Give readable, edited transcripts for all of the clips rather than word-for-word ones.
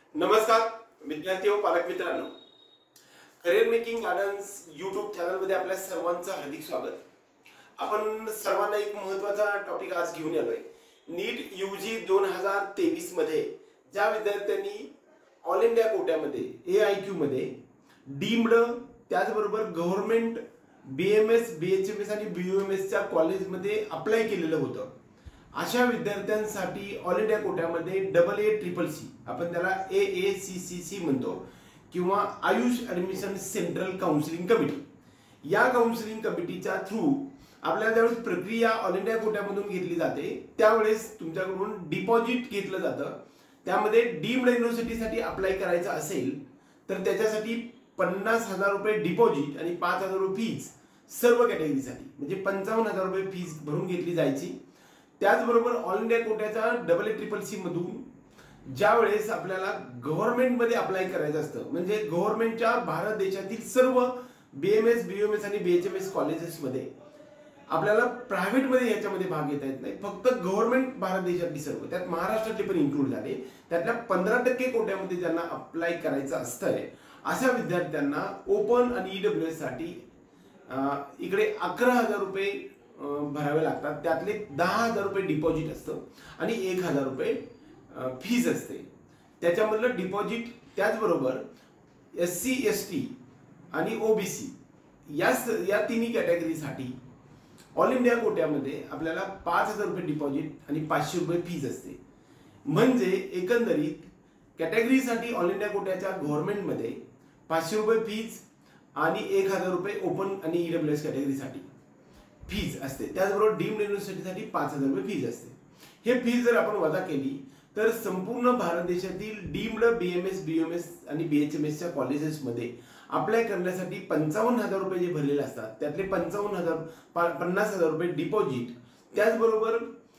नमस्कार विद्यार्थी व पालक मित्रांनो, करिअर मेकिंग गार्डन्स यूट्यूब चॅनलमध्ये आपल्या सर्वांचं हार्दिक स्वागत। आपण सर्वांना एक महत्त्वाचा टॉपिक आज घेऊन आलोय। नीट यूजी 2023 मध्ये ज्या विद्यार्थ्यांनी ऑल इंडिया कोट्यामध्ये AIQ मध्ये डीम्ड त्याचबरोबर गव्हर्नमेंट BMS BHMS आणि BUMS च्या कॉलेजमध्ये अप्लाय केलेलं होतं, अशा विद्यार्थ्यांसाठी ऑल इंडिया कोट्यामध्ये AACCC आपण त्याला AACCC म्हणतो किंवा Ayush admission central counselling committee, या काउन्सिलिंग कमिटीच्या थ्रू आपल्याला ज्यावेळेस प्रक्रिया ऑल इंडिया कोट्यामधून घेतली जाते त्यावेळेस तुमच्याकडून डिपॉझिट घेतलं जातं। त्यामध्ये डीम्ड युनिव्हर्सिटीसाठी अप्लाय करायचं असेल तर त्याच्यासाठी 50,000 रुपये डिपॉझिट आणि 5,000 रुपये फीज सर्व कॅटेगरीसाठी, म्हणजे 55,000 रुपये फीज भरून घेतली जायची। त्याचबरोबर ऑल इंडिया कोट्याच्या AACCC मधून ज्यावेळेस आपल्याला गव्हर्नमेंटमध्ये अप्लाय करायचं असतं, म्हणजे गव्हर्नमेंटच्या भारत देशातील सर्व BMS BUMS आणि BHMS कॉलेजेसमध्ये आपल्याला प्रायव्हेटमध्ये याच्यामध्ये भाग घेता येत नाही, फक्त गव्हर्नमेंट भारत देशातली सर्व, त्यात महाराष्ट्रातले पण इन्क्लूड झाले, त्यातल्या 15% कोट्यामध्ये ज्यांना अप्लाय करायचं असतंय अशा विद्यार्थ्यांना ओपन आणि EWS साठी इकडे 11,000 रुपये भरावे लागतात। त्यातले 10,000 रुपये डिपॉझिट असतं आणि 1,000 रुपये फीज असते। त्याच्यामधलं डिपॉझिट त्याचबरोबर SC ST आणि OBC या तिन्ही कॅटेगरीसाठी ऑल इंडिया कोट्यामध्ये आपल्याला 5,000 रुपये डिपॉझिट आणि 500 रुपये फीज असते। म्हणजे एकंदरीत कॅटेगरीसाठी ऑल इंडिया कोट्याच्या गव्हर्नमेंटमध्ये 500 रुपये फीज आणि 1,000 रुपये ओपन आणि EWS कॅटेगरीसाठी फीज असते। त्याचबरोबर डीम्ड युनिव्हर्सिटीसाठी 5,000 रुपये फीज असते। हे फीज जर आपण वजा केली तर संपूर्ण भारत देशातील डीम्ड BMS BUMS आणि BHMSच्या कॉलेजेसमध्ये अप्लाय करण्यासाठी 55,000 रुपये जे भरलेले असतात त्यातले 50,000 रुपये डिपॉझिट, त्याचबरोबर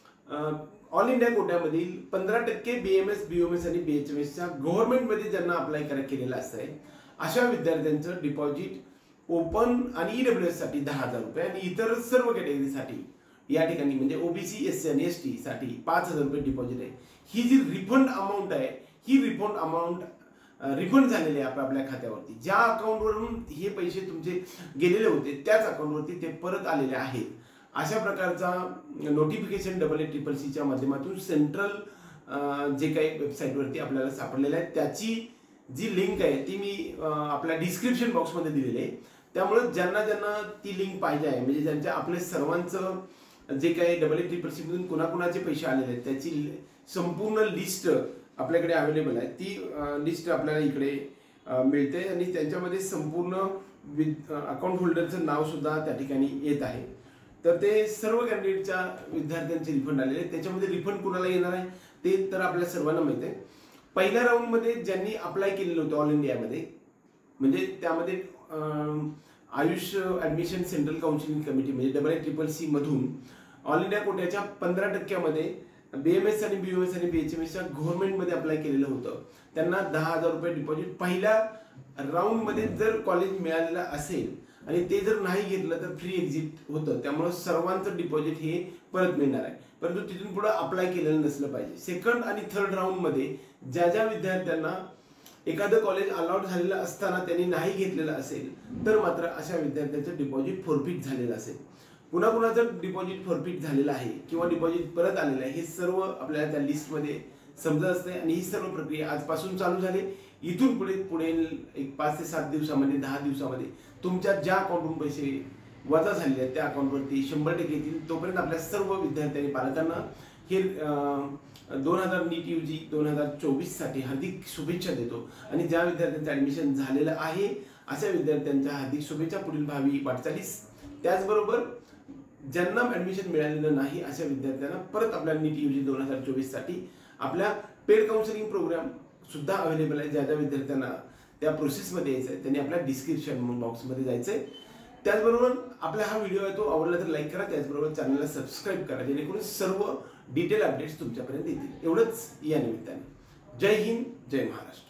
ऑल इंडिया कोट्यामधील 15% BMS BUMS आणि BHMSच्या गव्हर्नमेंटमध्ये ज्यांना अप्लाय केलेलं असतंय अशा विद्यार्थ्यांचं डिपॉझिट ओपन आणि EWS साठी 10,000 रुपये आणि इतर सर्व कॅटेगरीसाठी या ठिकाणी म्हणजे OBC SC आणि ST साठी 5,000 रुपये डिपॉझिट आहे। ही जी रिफंड अमाऊंट आहे ही रिफंड अमाऊंट रिफंड झालेले आहे आपल्या खात्यावरती, ज्या अकाउंटवरून हे पैसे तुमचे गेलेले होते त्याच अकाउंटवरती ते परत आलेले आहेत। अशा प्रकारचा नोटिफिकेशन AACCCच्या माध्यमातून सेंट्रल जे काही वेबसाईटवरती आपल्याला सापडलेलं आहे त्याची जी लिंक आहे ती मी आपल्या डिस्क्रिप्शन बॉक्समध्ये दिलेली आहे। त्यामुळे ज्यांना ती लिंक पाहिजे आहे, म्हणजे ज्यांच्या आपल्या सर्वांचं जे काही AACCC मधून कुणाकुणाचे पैसे आलेले आहेत त्याची संपूर्ण लिस्ट आपल्याकडे अवेलेबल आहे। ती लिस्ट आपल्याला इकडे मिळते आणि त्यांच्यामध्ये संपूर्ण अकाउंट होल्डरचं नाव सुद्धा त्या ठिकाणी येत आहे। तर ते सर्व कॅन्डिडेटच्या विद्यार्थ्यांचे रिफंड आलेले आहेत। त्याच्यामध्ये रिफंड कुणाला येणार आहे ते तर आपल्या सर्वांना माहिती आहे। पहिल्या राऊंडमध्ये ज्यांनी अप्लाय केलेलं होतं ऑल इंडियामध्ये, म्हणजे त्यामध्ये Ayush admission central counselling committee म्हणजे AACCC मधून ऑल इंडिया कोट्याच्या 15% मध्ये BMS आणि BUMS आणि BHMSच्या गव्हर्नमेंटमध्ये अप्लाय केलेलं होतं त्यांना 10,000 रुपये डिपॉझिट पहिल्या राऊंडमध्ये जर कॉलेज मिळालेलं असेल आणि ते जर नाही घेतलं तर फ्री एक्झिट होतं, त्यामुळे सर्वांचं डिपॉझिट हे परत मिळणार आहे। परंतु तिथून पुढे अप्लाय केलेलं नसलं पाहिजे। सेकंड आणि थर्ड राऊंडमध्ये ज्या विद्यार्थ्यांना एखादं कॉलेज अलाउड झालेलं असताना त्यांनी नाही घेतलेलं असेल तर मात्र अशा विद्यार्थ्यांचं डिपॉझिट फॉरफिट झालेलं असेल। कुणाकुणाचं डिपॉझिट फॉरफिट झालेलं आहे किंवा डिपॉझिट परत आलेलं आहे हे सर्व आपल्याला त्या लिस्टमध्ये समजत असते आणि ही सर्व प्रक्रिया आजपासून चालू झाली। इथून पुढे एक 5 ते 7 दिवसामध्ये 10 दिवसामध्ये तुमच्या ज्या अकाउंटवरून पैसे वजा झालेले आहेत त्या अकाउंटवरती 100% येतील। तोपर्यंत आपल्या सर्व विद्यार्थ्यांनी पालकांना हे 2000 नीट यूजी 2024 साठी हार्दिक शुभेच्छा देतो आणि ज्या विद्यार्थ्यांचं ॲडमिशन झालेलं आहे अशा विद्यार्थ्यांच्या हार्दिक शुभेच्छा पुढील भावी वाटचालीस। त्याचबरोबर ज्यांना ॲडमिशन मिळालेलं नाही अशा विद्यार्थ्यांना परत आपल्या नीट यूजी 2024 साठी आपल्या पेड काउन्सिलिंग प्रोग्राम सुद्धा अवेलेबल आहे। ज्या विद्यार्थ्यांना त्या प्रोसेसमध्ये यायचं आहे त्यांनी आपल्या डिस्क्रिप्शन बॉक्समध्ये जायचं आहे। त्याचबरोबर आपला हा व्हिडिओ आहे तो आवडला तर लाईक करा, त्याचबरोबर चॅनलला सबस्क्राईब करा जेणेकरून सर्व डिटेल अपडेट्स तुमच्यापर्यंत येतील। एवढंच या निमित्ताने। जय हिंद, जय महाराष्ट्र।